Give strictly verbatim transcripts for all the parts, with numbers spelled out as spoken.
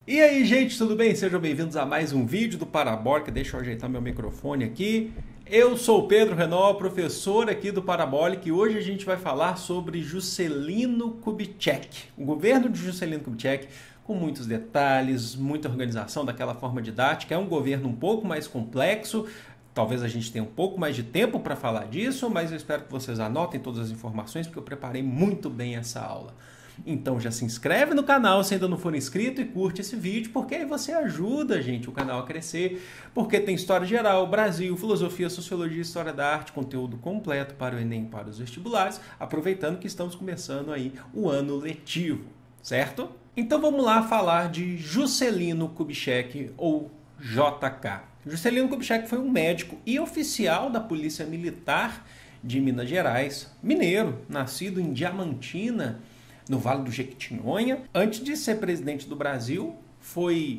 E aí, gente, tudo bem? Sejam bem-vindos a mais um vídeo do Parabólica. Deixa eu ajeitar meu microfone aqui. Eu sou o Pedro Renault, professor aqui do Parabólica, e hoje a gente vai falar sobre Juscelino Kubitschek, o governo de Juscelino Kubitschek, com muitos detalhes, muita organização daquela forma didática. É um governo um pouco mais complexo, talvez a gente tenha um pouco mais de tempo para falar disso, mas eu espero que vocês anotem todas as informações, porque eu preparei muito bem essa aula. Então já se inscreve no canal se ainda não for inscrito e curte esse vídeo, porque aí você ajuda, gente, o canal a crescer, porque tem história geral, Brasil, filosofia, sociologia, história da arte, conteúdo completo para o Enem e para os vestibulares, aproveitando que estamos começando aí o ano letivo, certo? Então vamos lá falar de Juscelino Kubitschek, ou J K. Juscelino Kubitschek foi um médico e oficial da Polícia Militar de Minas Gerais, mineiro, nascido em Diamantina, no Vale do Jequitinhonha. Antes de ser presidente do Brasil, foi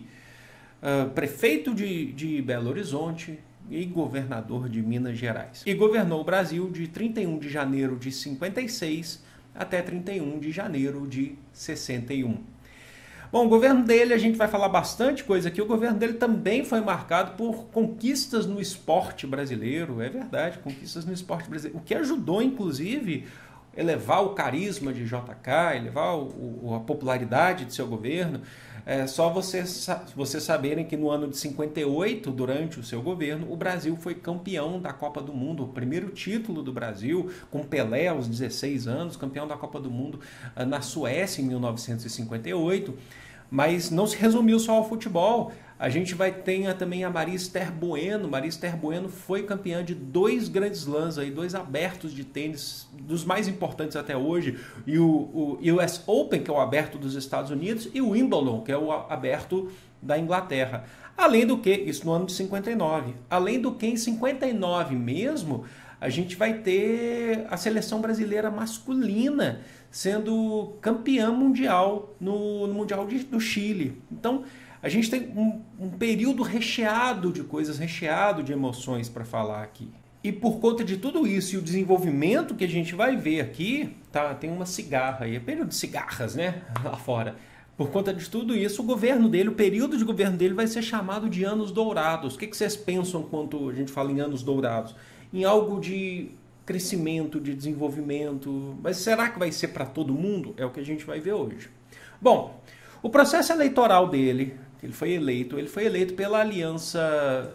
uh, prefeito de, de Belo Horizonte e governador de Minas Gerais. E governou o Brasil de trinta e um de janeiro de cinquenta e seis até trinta e um de janeiro de sessenta e um. Bom, o governo dele, a gente vai falar bastante coisa aqui, o governo dele também foi marcado por conquistas no esporte brasileiro, é verdade, conquistas no esporte brasileiro, o que ajudou, inclusive, elevar o carisma de J K, elevar o, a popularidade de seu governo. É só vocês, vocês saberem que no ano de cinquenta e oito, durante o seu governo, o Brasil foi campeão da Copa do Mundo, o primeiro título do Brasil, com Pelé aos dezesseis anos, campeão da Copa do Mundo na Suécia em mil novecentos e cinquenta e oito. Mas não se resumiu só ao futebol. A gente vai ter também a Maria Esther Bueno. Maria Esther Bueno foi campeã de dois grandes slams, aí, dois abertos de tênis, dos mais importantes até hoje, e o, o U S Open, que é o aberto dos Estados Unidos, e o Wimbledon, que é o aberto da Inglaterra. Além do que, isso no ano de cinquenta e nove, além do que em cinquenta e nove mesmo, a gente vai ter a seleção brasileira masculina sendo campeã mundial no, no Mundial de, do Chile. Então, a gente tem um, um período recheado de coisas, recheado de emoções para falar aqui. E por conta de tudo isso e o desenvolvimento que a gente vai ver aqui, tá, tem uma cigarra aí, é período de cigarras, né, lá fora. Por conta de tudo isso, o governo dele, o período de governo dele vai ser chamado de anos dourados. O que, que vocês pensam quando a gente fala em anos dourados? Em algo de crescimento, de desenvolvimento, mas será que vai ser para todo mundo? É o que a gente vai ver hoje. Bom, o processo eleitoral dele, ele foi eleito, ele foi eleito pela aliança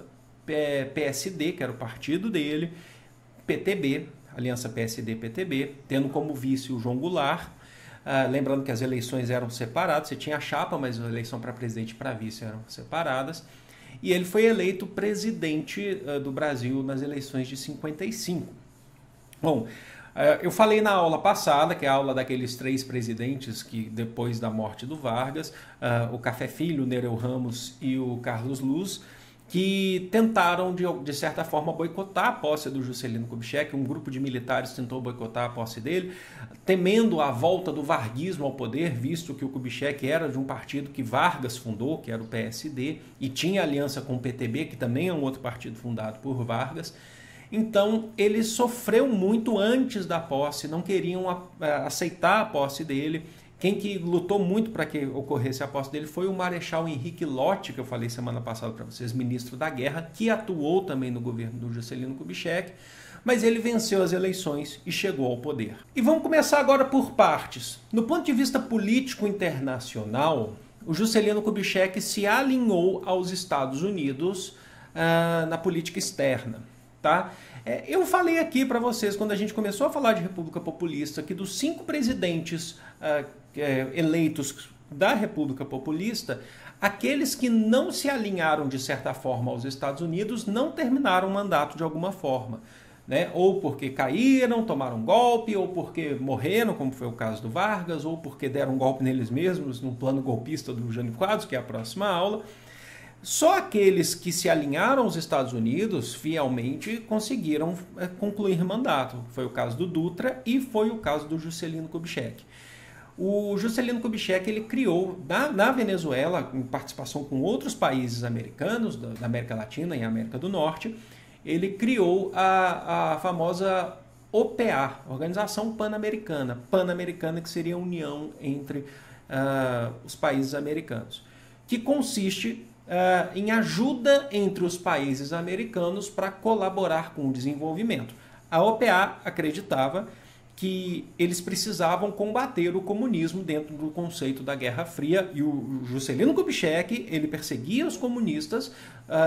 P S D, que era o partido dele, P T B, aliança P S D-P T B, tendo como vice o João Goulart. Uh, lembrando que as eleições eram separadas, você tinha a chapa, mas a eleição para presidente e para vice eram separadas. E ele foi eleito presidente uh, do Brasil nas eleições de cinquenta e cinco. Bom, eu falei na aula passada, que é a aula daqueles três presidentes que depois da morte do Vargas, o Café Filho, o Nereu Ramos e o Carlos Luz, que tentaram, de, de certa forma, boicotar a posse do Juscelino Kubitschek. Um grupo de militares tentou boicotar a posse dele, temendo a volta do varguismo ao poder, visto que o Kubitschek era de um partido que Vargas fundou, que era o P S D, e tinha aliança com o P T B, que também é um outro partido fundado por Vargas. Então, ele sofreu muito antes da posse, não queriam aceitar a posse dele. Quem que lutou muito para que ocorresse a posse dele foi o Marechal Henrique Lott, que eu falei semana passada para vocês, ministro da Guerra, que atuou também no governo do Juscelino Kubitschek, mas ele venceu as eleições e chegou ao poder. E vamos começar agora por partes. No ponto de vista político internacional, o Juscelino Kubitschek se alinhou aos Estados Unidos ah, na política externa. Tá? É, eu falei aqui para vocês, quando a gente começou a falar de República Populista, que dos cinco presidentes uh, é, eleitos da República Populista, aqueles que não se alinharam de certa forma aos Estados Unidos não terminaram o mandato de alguma forma. Né? Ou porque caíram, tomaram um golpe, ou porque morreram, como foi o caso do Vargas, ou porque deram um golpe neles mesmos, num plano golpista do Jânio Quadros, que é a próxima aula. Só aqueles que se alinharam aos Estados Unidos fielmente conseguiram é, concluir mandato. Foi o caso do Dutra e foi o caso do Juscelino Kubitschek. O Juscelino Kubitschek ele criou na, na Venezuela, em participação com outros países americanos, da, da América Latina e América do Norte, ele criou a, a famosa O P A, Organização Pan-Americana, Pan-Americana, que seria a união entre uh, os países americanos, que consiste uh, em ajuda entre os países americanos para colaborar com o desenvolvimento. A O P A acreditava que eles precisavam combater o comunismo dentro do conceito da Guerra Fria, e o Juscelino Kubitschek, ele perseguia os comunistas uh,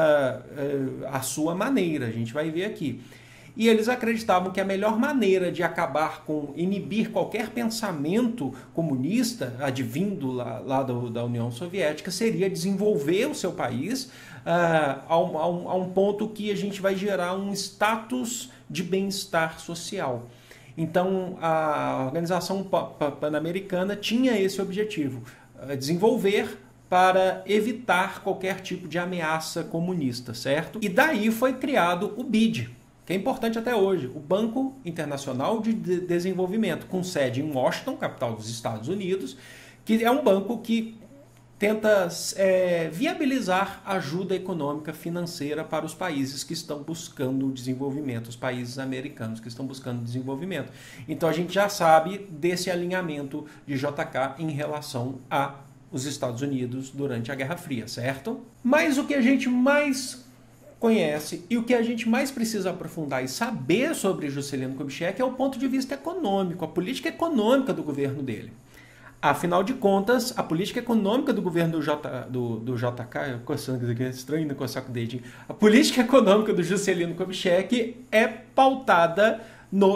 uh, à sua maneira, a gente vai ver aqui. E eles acreditavam que a melhor maneira de acabar com, inibir qualquer pensamento comunista advindo lá, lá do, da União Soviética seria desenvolver o seu país uh, a, um, a, um, a um ponto que a gente vai gerar um status de bem-estar social. Então, a Organização Pan-Americana tinha esse objetivo, desenvolver para evitar qualquer tipo de ameaça comunista, certo? E daí foi criado o B I D, que é importante até hoje, o Banco Internacional de Desenvolvimento, com sede em Washington, capital dos Estados Unidos, que é um banco que tenta é, viabilizar ajuda econômica financeira para os países que estão buscando o desenvolvimento, os países americanos que estão buscando desenvolvimento. Então a gente já sabe desse alinhamento de J K em relação aos Estados Unidos durante a Guerra Fria, certo? Mas o que a gente mais conhece e o que a gente mais precisa aprofundar e saber sobre Juscelino Kubitschek é o ponto de vista econômico, a política econômica do governo dele. Afinal de contas, a política econômica do governo do, J, do, do J K, coçando aqui, é estranho não coçar com o dedinho, a política econômica do Juscelino Kubitschek é pautada no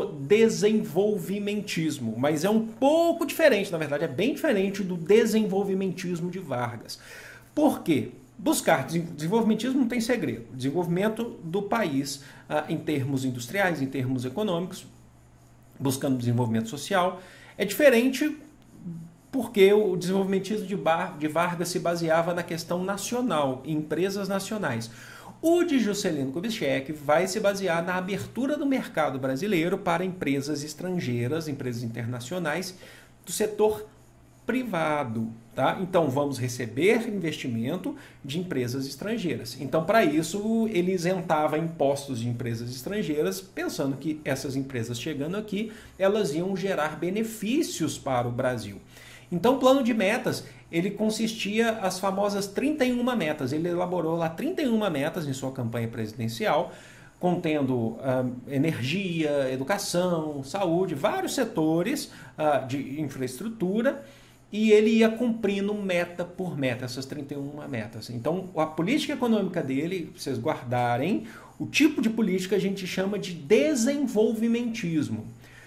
desenvolvimentismo, mas é um pouco diferente, na verdade é bem diferente do desenvolvimentismo de Vargas. Por quê? Buscar desenvolvimentismo não tem segredo. Desenvolvimento do país ah, em termos industriais, em termos econômicos, buscando desenvolvimento social, é diferente porque o desenvolvimentismo de, Bar, de Vargas se baseava na questão nacional, em empresas nacionais. O de Juscelino Kubitschek vai se basear na abertura do mercado brasileiro para empresas estrangeiras, empresas internacionais do setor privado. Tá? Então, vamos receber investimento de empresas estrangeiras. Então, para isso, ele isentava impostos de empresas estrangeiras, pensando que essas empresas chegando aqui, elas iam gerar benefícios para o Brasil. Então, o plano de metas, ele consistia as famosas trinta e uma metas. Ele elaborou lá trinta e uma metas em sua campanha presidencial, contendo uh, energia, educação, saúde, vários setores uh, de infraestrutura, e ele ia cumprindo meta por meta, essas trinta e uma metas. Então, a política econômica dele, pra vocês guardarem, o tipo de política a gente chama de desenvolvimentismo.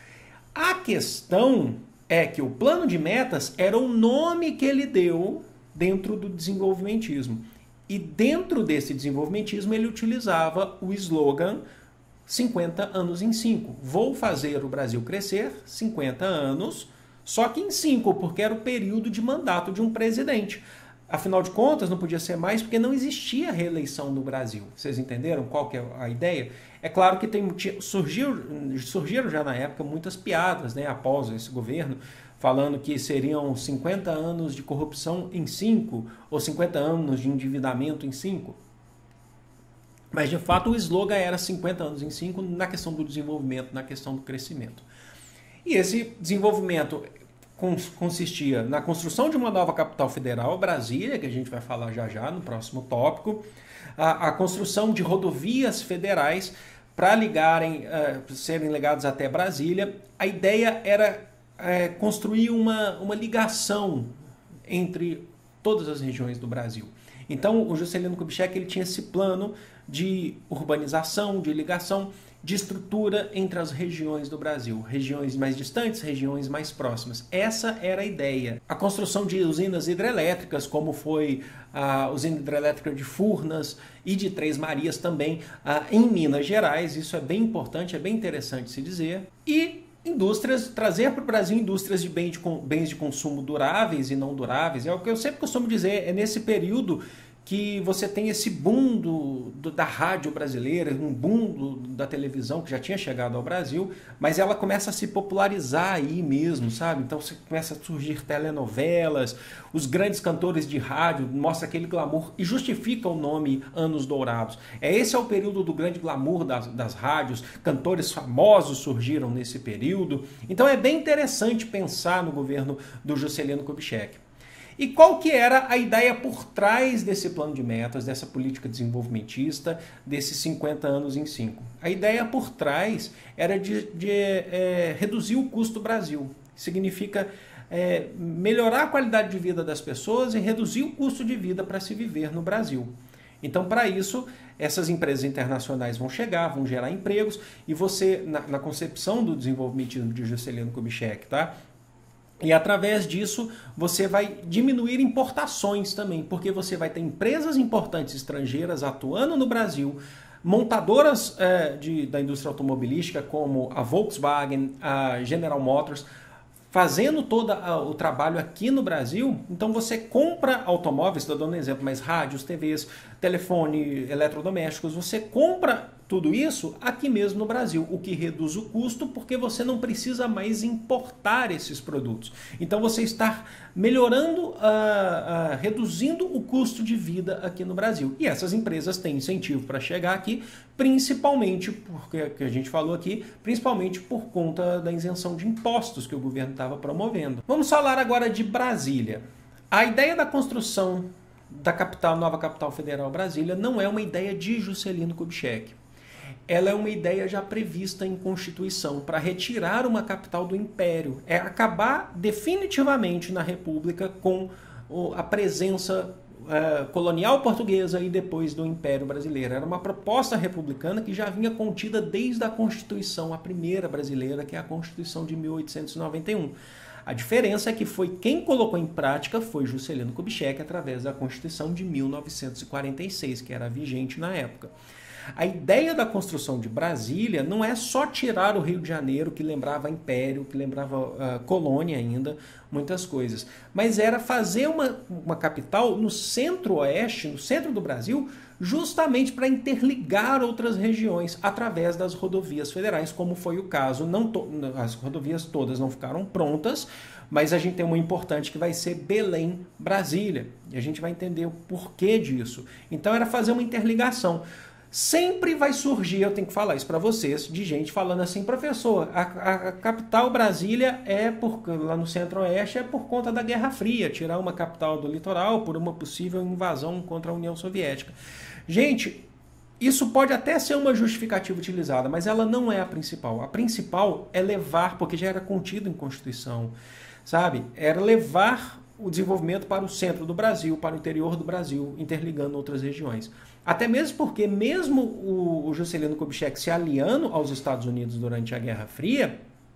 A questão é que o plano de metas era o nome que ele deu dentro do desenvolvimentismo. E dentro desse desenvolvimentismo ele utilizava o slogan cinquenta anos em cinco. Vou fazer o Brasil crescer cinquenta anos, só que em cinco, porque era o período de mandato de um presidente. Afinal de contas, não podia ser mais porque não existia reeleição no Brasil. Vocês entenderam qual que é a ideia? É claro que tem, surgiu, surgiram já na época muitas piadas, né, após esse governo, falando que seriam cinquenta anos de corrupção em cinco, ou cinquenta anos de endividamento em cinco. Mas, de fato, o slogan era cinquenta anos em cinco na questão do desenvolvimento, na questão do crescimento. E esse desenvolvimento consistia na construção de uma nova capital federal, Brasília, que a gente vai falar já já no próximo tópico, a, a construção de rodovias federais para ligarem, uh, serem ligados até Brasília. A ideia era uh, construir uma, uma ligação entre todas as regiões do Brasil. Então, o Juscelino Kubitschek ele tinha esse plano de urbanização, de ligação, de estrutura entre as regiões do Brasil. Regiões mais distantes, regiões mais próximas. Essa era a ideia. A construção de usinas hidrelétricas, como foi a usina hidrelétrica de Furnas e de Três Marias também, em Minas Gerais. Isso é bem importante, é bem interessante se dizer. E indústrias, trazer para o Brasil indústrias de, bem de bens de consumo duráveis e não duráveis. É o que eu sempre costumo dizer, é nesse período que você tem esse boom do, do, da rádio brasileira, um boom do, da televisão que já tinha chegado ao Brasil, mas ela começa a se popularizar aí mesmo, sabe? Então você começa a surgir telenovelas, os grandes cantores de rádio mostram aquele glamour e justifica o nome Anos Dourados. É, esse é o período do grande glamour das, das rádios, cantores famosos surgiram nesse período. Então é bem interessante pensar no governo do Juscelino Kubitschek. E qual que era a ideia por trás desse plano de metas, dessa política desenvolvimentista, desses cinquenta anos em cinco? A ideia por trás era de, de é, reduzir o custo do Brasil. Significa é, melhorar a qualidade de vida das pessoas e reduzir o custo de vida para se viver no Brasil. Então, para isso, essas empresas internacionais vão chegar, vão gerar empregos, e você, na, na concepção do desenvolvimentismo de Juscelino Kubitschek, tá? E através disso, você vai diminuir importações também, porque você vai ter empresas importantes estrangeiras atuando no Brasil, montadoras é, de, da indústria automobilística como a Volkswagen, a General Motors, fazendo todo o trabalho aqui no Brasil. Então você compra automóveis, estou dando um exemplo, mas rádios, T Vs, telefone, eletrodomésticos, você compra tudo isso aqui mesmo no Brasil, o que reduz o custo porque você não precisa mais importar esses produtos. Então você está melhorando, uh, uh, reduzindo o custo de vida aqui no Brasil. E essas empresas têm incentivo para chegar aqui, principalmente, porque que a gente falou aqui, principalmente por conta da isenção de impostos que o governo estava promovendo. Vamos falar agora de Brasília. A ideia da construção da capital, nova capital federal Brasília, não é uma ideia de Juscelino Kubitschek. Ela é uma ideia já prevista em Constituição para retirar uma capital do Império. É acabar definitivamente na República com a presença uh, colonial portuguesa e depois do Império Brasileiro. Era uma proposta republicana que já vinha contida desde a Constituição, a primeira brasileira, que é a Constituição de mil oitocentos e noventa e um. A diferença é que foi quem colocou em prática foi Juscelino Kubitschek através da Constituição de mil novecentos e quarenta e seis, que era vigente na época. A ideia da construção de Brasília não é só tirar o Rio de Janeiro, que lembrava império, que lembrava uh, colônia ainda, muitas coisas, mas era fazer uma, uma capital no centro-oeste, no centro do Brasil, justamente para interligar outras regiões através das rodovias federais, como foi o caso. Não to- as rodovias todas não ficaram prontas, mas a gente tem uma importante que vai ser Belém-Brasília, e a gente vai entender o porquê disso. Então era fazer uma interligação. Sempre vai surgir, eu tenho que falar isso para vocês, de gente falando assim, professor, a, a, a capital Brasília é por, lá no centro-oeste é por conta da Guerra Fria, tirar uma capital do litoral por uma possível invasão contra a União Soviética. Gente, isso pode até ser uma justificativa utilizada, mas ela não é a principal. A principal é levar, porque já era contido em Constituição, sabe? Era levar o desenvolvimento para o centro do Brasil, para o interior do Brasil, interligando outras regiões. Até mesmo porque, mesmo o, o Juscelino Kubitschek se aliando aos Estados Unidos durante a Guerra Fria,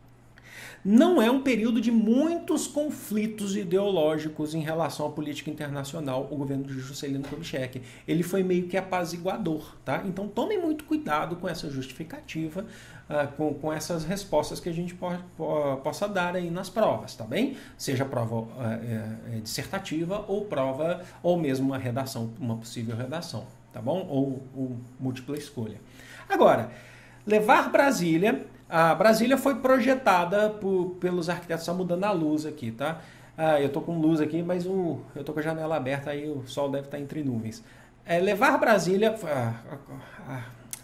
não é um período de muitos conflitos ideológicos em relação à política internacional, o governo de Juscelino Kubitschek. Ele foi meio que apaziguador, tá? Então tomem muito cuidado com essa justificativa, uh, com, com essas respostas que a gente po po possa dar aí nas provas, tá bem? Seja prova uh, é, dissertativa ou prova, ou mesmo uma redação, uma possível redação, tá bom? Ou, ou múltipla escolha. Agora, levar Brasília... A Brasília foi projetada por, pelos arquitetos, só mudando a luz aqui, tá? Ah, eu tô com luz aqui, mas o, eu tô com a janela aberta, aí o sol deve estar entre nuvens. É, levar Brasília... Ah, ah, ah,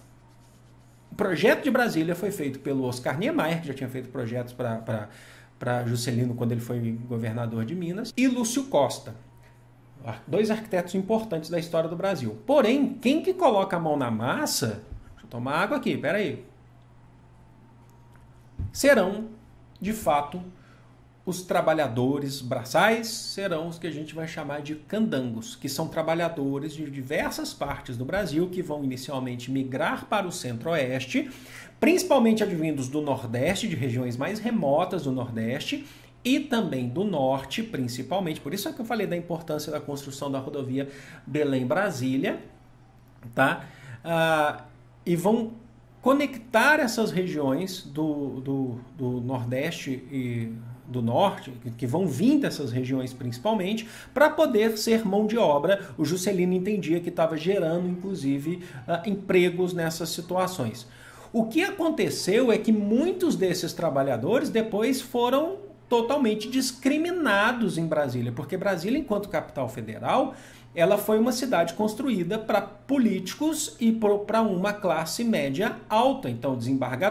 o projeto de Brasília foi feito pelo Oscar Niemeyer, que já tinha feito projetos para Juscelino quando ele foi governador de Minas, e Lúcio Costa. Dois arquitetos importantes da história do Brasil. Porém, quem que coloca a mão na massa... Deixa eu tomar água aqui, peraí. Serão, de fato, os trabalhadores braçais, serão os que a gente vai chamar de candangos, que são trabalhadores de diversas partes do Brasil que vão inicialmente migrar para o centro-oeste, principalmente advindos do Nordeste, de regiões mais remotas do Nordeste, e também do Norte, principalmente. Por isso é que eu falei da importância da construção da rodovia Belém-Brasília, tá? Ah, e vão conectar essas regiões do, do, do Nordeste e do Norte, que vão vir dessas regiões principalmente, para poder ser mão de obra. O Juscelino entendia que estava gerando, inclusive, uh, empregos nessas situações. O que aconteceu é que muitos desses trabalhadores depois foram totalmente discriminados em Brasília, porque Brasília, enquanto capital federal, ela foi uma cidade construída para políticos e para uma classe média alta. Então,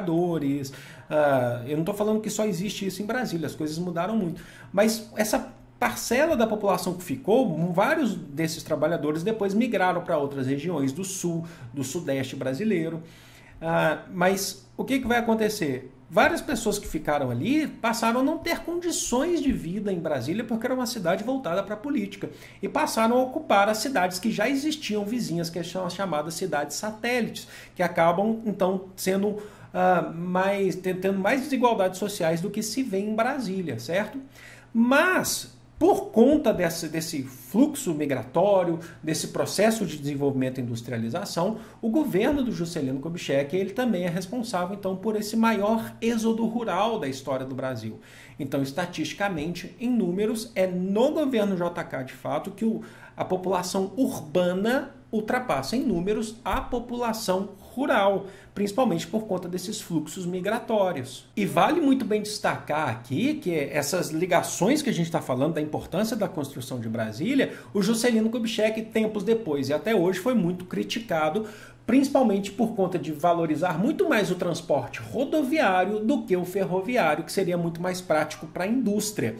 desembargadores... Uh, eu não estou falando que só existe isso em Brasília, as coisas mudaram muito. Mas essa parcela da população que ficou, vários desses trabalhadores depois migraram para outras regiões do sul, do sudeste brasileiro. Ah, mas o que, que vai acontecer? Várias pessoas que ficaram ali passaram a não ter condições de vida em Brasília porque era uma cidade voltada para a política e passaram a ocupar as cidades que já existiam vizinhas, que são as chamadas cidades satélites, que acabam então sendo uh, mais, tendo mais desigualdades sociais do que se vê em Brasília, certo? Mas por conta desse, desse fluxo migratório, desse processo de desenvolvimento e industrialização, o governo do Juscelino Kubitschek ele também é responsável então, por esse maior êxodo rural da história do Brasil. Então, estatisticamente, em números, é no governo J K, de fato, que o, a população urbana ultrapassa em números a população rural, principalmente por conta desses fluxos migratórios. E vale muito bem destacar aqui que essas ligações que a gente está falando da importância da construção de Brasília, o Juscelino Kubitschek, tempos depois e até hoje, foi muito criticado, principalmente por conta de valorizar muito mais o transporte rodoviário do que o ferroviário, que seria muito mais prático para a indústria.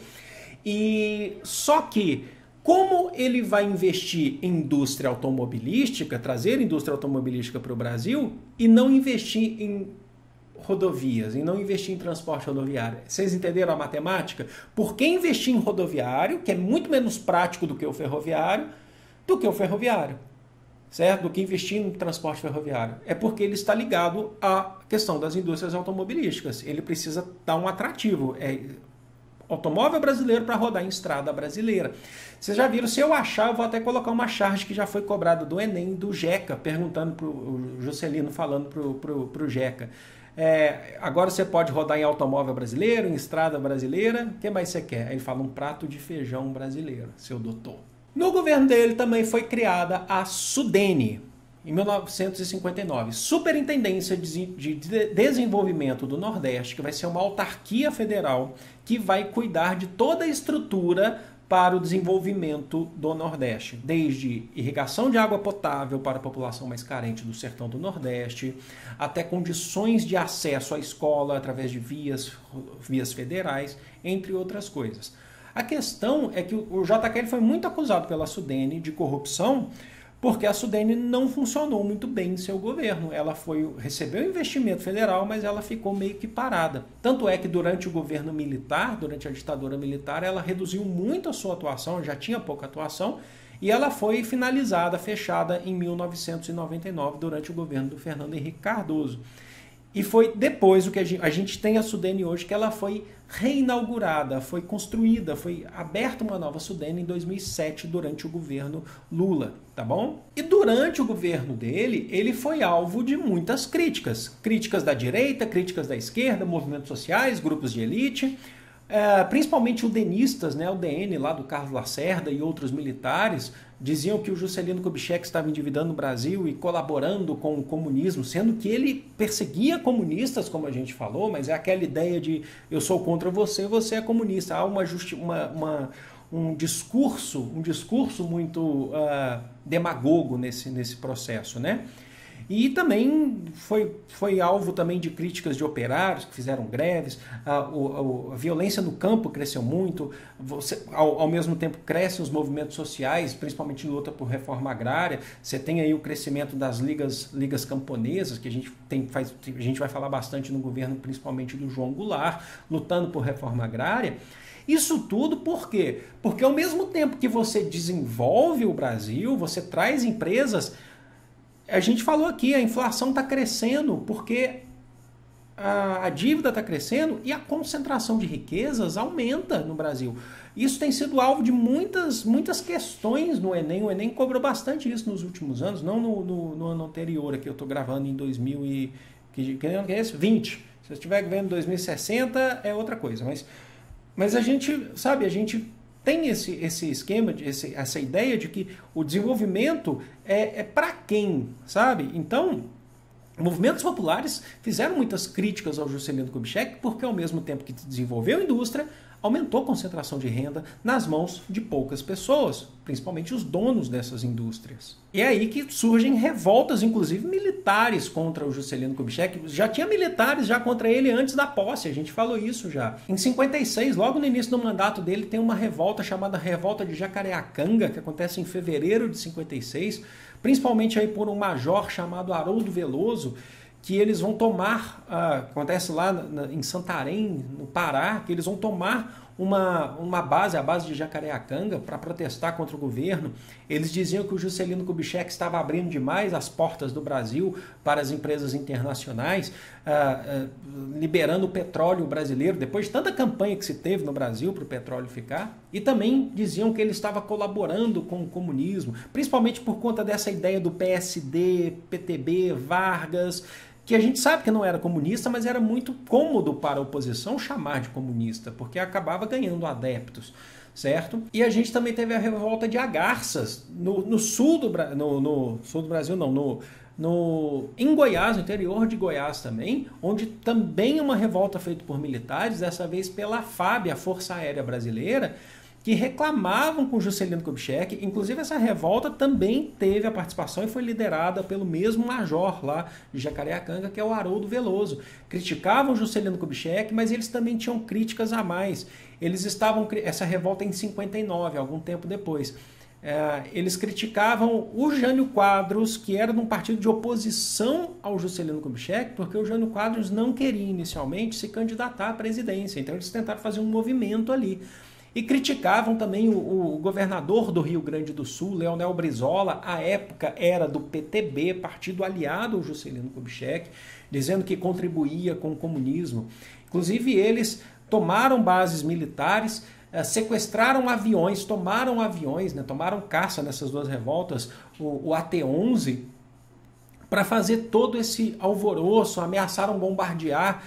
E só que como ele vai investir em indústria automobilística, trazer indústria automobilística para o Brasil e não investir em rodovias, e não investir em transporte rodoviário? Vocês entenderam a matemática? Por que investir em rodoviário, que é muito menos prático do que o ferroviário, do que o ferroviário, certo? Do que investir em transporte ferroviário? É porque ele está ligado à questão das indústrias automobilísticas. Ele precisa dar um atrativo. É automóvel brasileiro para rodar em estrada brasileira. Vocês já viram, se eu achar, eu vou até colocar uma charge que já foi cobrada do Enem, do Jeca, perguntando para o Juscelino, falando para o Jeca. É, agora você pode rodar em automóvel brasileiro, em estrada brasileira, o que mais você quer? Aí ele fala um prato de feijão brasileiro, seu doutor. No governo dele também foi criada a SUDENE, em mil novecentos e cinquenta e nove, Superintendência de Desenvolvimento do Nordeste, que vai ser uma autarquia federal que vai cuidar de toda a estrutura para o desenvolvimento do Nordeste, desde irrigação de água potável para a população mais carente do sertão do Nordeste, até condições de acesso à escola através de vias, vias federais, entre outras coisas. A questão é que o J K foi muito acusado pela SUDENE de corrupção, porque a SUDENE não funcionou muito bem em seu governo. Ela foi, recebeu investimento federal, mas ela ficou meio que parada. Tanto é que durante o governo militar, durante a ditadura militar, ela reduziu muito a sua atuação, já tinha pouca atuação, e ela foi finalizada, fechada em mil novecentos e noventa e nove, durante o governo do Fernando Henrique Cardoso. E foi depois o que a gente, a gente tem a SUDENE hoje, que ela foi reinaugurada, foi construída, foi aberta uma nova SUDENE em dois mil e sete, durante o governo Lula, tá bom? E durante o governo dele, ele foi alvo de muitas críticas. Críticas da direita, críticas da esquerda, movimentos sociais, grupos de elite, é, principalmente udenistas, né, o D N lá do Carlos Lacerda e outros militares, diziam que o Juscelino Kubitschek estava endividando o Brasil e colaborando com o comunismo, sendo que ele perseguia comunistas, como a gente falou, mas é aquela ideia de eu sou contra você, você é comunista. Há uma, justi uma, uma, um discurso, um discurso muito uh, demagogo nesse, nesse processo, né? E também foi, foi alvo também de críticas de operários que fizeram greves, a, a, a violência no campo cresceu muito, você, ao, ao mesmo tempo crescem os movimentos sociais, principalmente luta por reforma agrária, você tem aí o crescimento das ligas, ligas camponesas, que a gente, tem, faz, a gente vai falar bastante no governo, principalmente do João Goulart, lutando por reforma agrária. Isso tudo por quê? Porque ao mesmo tempo que você desenvolve o Brasil, você traz empresas. A gente falou aqui, a inflação está crescendo porque a, a dívida está crescendo e a concentração de riquezas aumenta no Brasil. Isso tem sido alvo de muitas, muitas questões no Enem. O Enem cobrou bastante isso nos últimos anos, não no, no, no ano anterior, que eu estou gravando em dois mil e que, que ano que é esse? vinte. Se você estiver vendo dois mil e sessenta é outra coisa. Mas, mas a gente, sabe, a gente tem esse, esse esquema, esse, essa ideia de que o desenvolvimento é, é para quem, sabe? Então, movimentos populares fizeram muitas críticas ao Juscelino Kubitschek porque, ao mesmo tempo que desenvolveu a indústria, aumentou a concentração de renda nas mãos de poucas pessoas, principalmente os donos dessas indústrias. E é aí que surgem revoltas, inclusive militares, contra o Juscelino Kubitschek. Já tinha militares já contra ele antes da posse, a gente falou isso já. Em cinquenta e seis, logo no início do mandato dele, tem uma revolta chamada Revolta de Jacareacanga, que acontece em fevereiro de cinquenta e seis, principalmente aí por um major chamado Haroldo Veloso, que eles vão tomar, uh, acontece lá na, em Santarém, no Pará, que eles vão tomar uma, uma base, a base de Jacareacanga, para protestar contra o governo. Eles diziam que o Juscelino Kubitschek estava abrindo demais as portas do Brasil para as empresas internacionais, uh, uh, liberando o petróleo brasileiro, depois de tanta campanha que se teve no Brasil para o petróleo ficar. E também diziam que ele estava colaborando com o comunismo, principalmente por conta dessa ideia do P S D, P T B, Vargas, que a gente sabe que não era comunista, mas era muito cômodo para a oposição chamar de comunista, porque acabava ganhando adeptos, certo? E a gente também teve a revolta de Agarças, no, no, sul, do, no, no sul do Brasil, não, no, no, em Goiás, no interior de Goiás também, onde também uma revolta feita por militares, dessa vez pela FAB, a Força Aérea Brasileira, que reclamavam com Juscelino Kubitschek. Inclusive essa revolta também teve a participação e foi liderada pelo mesmo major lá de Jacareacanga, que é o Haroldo Veloso. Criticavam Juscelino Kubitschek, mas eles também tinham críticas a mais. Eles estavam, essa revolta em cinquenta e nove, algum tempo depois, é, eles criticavam o Jânio Quadros, que era de um partido de oposição ao Juscelino Kubitschek, porque o Jânio Quadros não queria inicialmente se candidatar à presidência, então eles tentaram fazer um movimento ali. E criticavam também o, o governador do Rio Grande do Sul, Leonel Brizola, à época era do P T B, partido aliado ao Juscelino Kubitschek, dizendo que contribuía com o comunismo. Inclusive eles tomaram bases militares, eh, sequestraram aviões, tomaram aviões, né, tomaram caça nessas duas revoltas, o, o A T onze, para fazer todo esse alvoroço, ameaçaram bombardear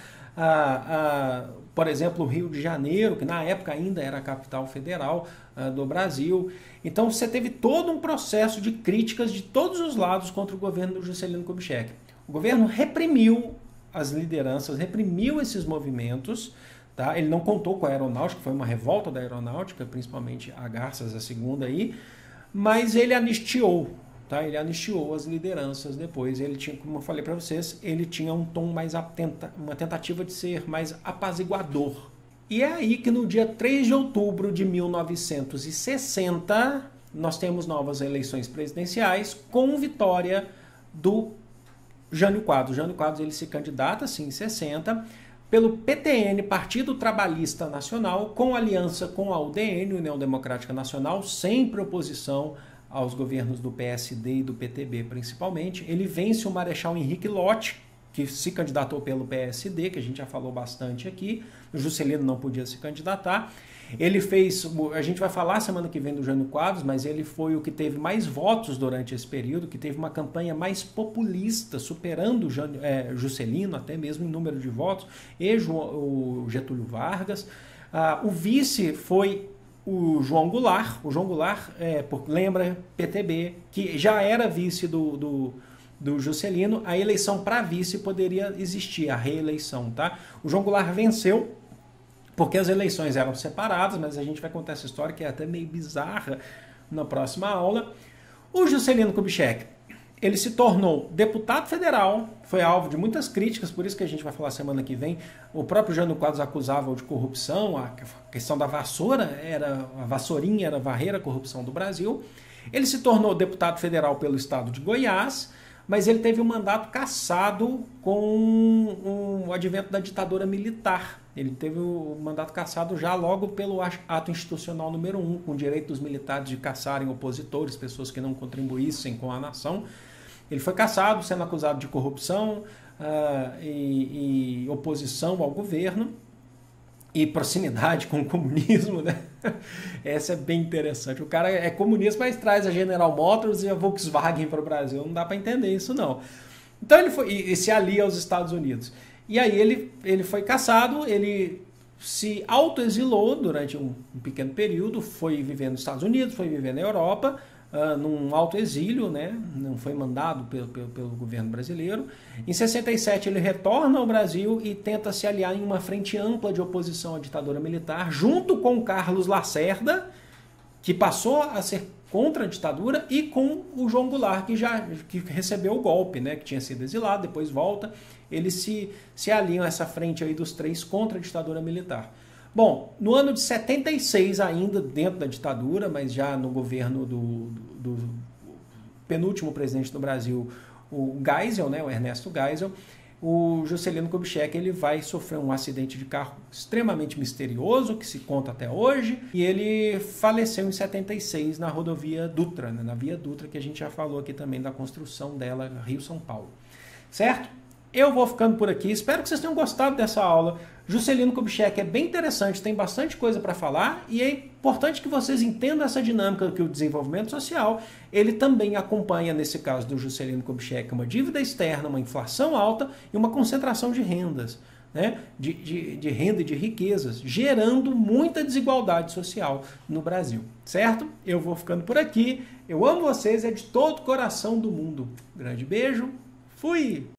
a... a por exemplo, o Rio de Janeiro, que na época ainda era a capital federal uh, do Brasil. Então você teve todo um processo de críticas de todos os lados contra o governo do Juscelino Kubitschek. O governo reprimiu as lideranças, reprimiu esses movimentos, tá? Ele não contou com a aeronáutica, foi uma revolta da aeronáutica, principalmente a Garças, a segunda aí, mas ele anistiou. Tá? Ele anistiou as lideranças depois. Ele tinha, como eu falei para vocês, ele tinha um tom mais atenta, uma tentativa de ser mais apaziguador. E é aí que no dia três de outubro de mil novecentos e sessenta nós temos novas eleições presidenciais com vitória do Jânio Quadros. Jânio Quadros ele se candidata assim, em sessenta pelo P T N, Partido Trabalhista Nacional, com aliança com a U D N, União Democrática Nacional, sempre oposição aos governos do P S D e do P T B principalmente. Ele vence o Marechal Henrique Lott, que se candidatou pelo P S D, que a gente já falou bastante aqui. O Juscelino não podia se candidatar. Ele fez, a gente vai falar semana que vem do Jânio Quadros, mas ele foi o que teve mais votos durante esse período, que teve uma campanha mais populista, superando o Jânio, é, Juscelino, até mesmo em número de votos, e o Getúlio Vargas. Ah, o vice foi o João Goulart. O João Goulart, é, por, lembra, P T B, que já era vice do, do, do Juscelino. A eleição para vice poderia existir, a reeleição, tá? O João Goulart venceu, porque as eleições eram separadas, mas a gente vai contar essa história que é até meio bizarra na próxima aula. O Juscelino Kubitschek, ele se tornou deputado federal, foi alvo de muitas críticas, por isso que a gente vai falar semana que vem. O próprio Jânio Quadros acusava-o de corrupção, a questão da vassoura, era, a vassourinha era varrer a corrupção do Brasil. Ele se tornou deputado federal pelo estado de Goiás, mas ele teve um mandato cassado com o advento da ditadura militar. Ele teve o mandato cassado já logo pelo ato institucional número um, com o direito dos militares de caçarem opositores, pessoas que não contribuíssem com a nação. Ele foi cassado, sendo acusado de corrupção uh, e, e oposição ao governo e proximidade com o comunismo, né? Essa é bem interessante. O cara é comunista, mas traz a General Motors e a Volkswagen para o Brasil. Não dá para entender isso, não. Então ele foi, e se alia aos Estados Unidos. E aí ele, ele foi cassado, ele se autoexilou durante um, um pequeno período, foi viver nos Estados Unidos, foi viver na Europa, uh, num alto exílio, né? Não foi mandado pelo, pelo, pelo governo brasileiro. Em sessenta e sete ele retorna ao Brasil e tenta se aliar em uma frente ampla de oposição à ditadura militar, junto com Carlos Lacerda, que passou a ser contra a ditadura, e com o João Goulart, que já que recebeu o golpe, né, que tinha sido exilado, depois volta. Eles se, se aliam a essa frente aí dos três contra a ditadura militar. Bom, no ano de setenta e seis, ainda dentro da ditadura, mas já no governo do, do, do penúltimo presidente do Brasil, o Geisel, né, o Ernesto Geisel, o Juscelino Kubitschek ele vai sofrer um acidente de carro extremamente misterioso, que se conta até hoje, e ele faleceu em setenta e seis na rodovia Dutra, né, na Via Dutra, que a gente já falou aqui também da construção dela, Rio-São Paulo. Certo? Eu vou ficando por aqui, espero que vocês tenham gostado dessa aula. Juscelino Kubitschek é bem interessante, tem bastante coisa para falar, e é importante que vocês entendam essa dinâmica que o desenvolvimento social, ele também acompanha, nesse caso do Juscelino Kubitschek, uma dívida externa, uma inflação alta e uma concentração de rendas, né? de, de, de renda e de riquezas, gerando muita desigualdade social no Brasil, certo? Eu vou ficando por aqui, eu amo vocês, é de todo o coração do mundo. Grande beijo, fui!